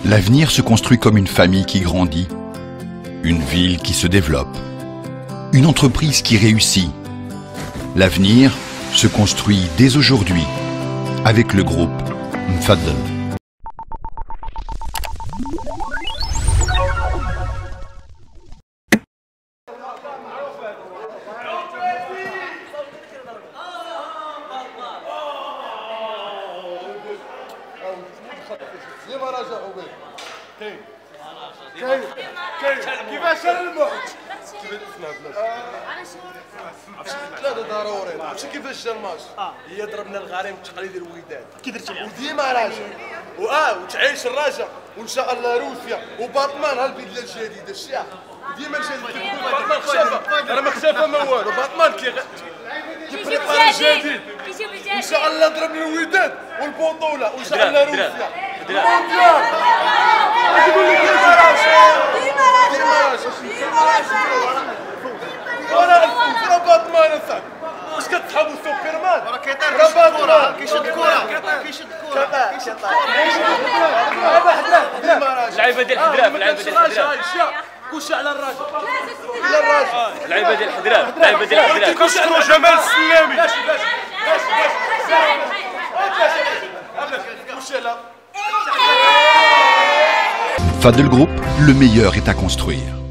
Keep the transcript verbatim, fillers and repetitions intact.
L'avenir se construit comme une famille qui grandit, une ville qui se développe, une entreprise qui réussit. L'avenir se construit dès aujourd'hui avec le groupe Mfaddel. ديما راجعوا به كاين كاين كاين كيفاش الموت ثلاثة ضروري عرفتي كيفاش جا الماتش هي ضربنا الغريم التقليدي الوداد كي درتي لها وديما راجع واه وتعيش الرجاء وان شاء الله روسيا وباطمان هالبلاد الجديده الشيخ ديما الجديد باطمان خشافه راه ما خشافه ما والو باطمان كي كيبريباري الجديد ان شاء الله ضربنا الوداد والبطوله وان شاء الله روسيا ديما وانا الفرا باطمان صاحبي واش كتحابوا سوبرمان راه كيطير باطمان كيشد كره كيشد كره كيشد كره اللعيبه ديال الحدراف اللعيبه ديال الحدراف كلشي على الراجل على الراجل اللعيبه ديال الحدراف اللعيبه ديال الحدراف كنشكروا جمال السلامي ماشي ماشي ماشي Mfaddel Group, le meilleur est à construire.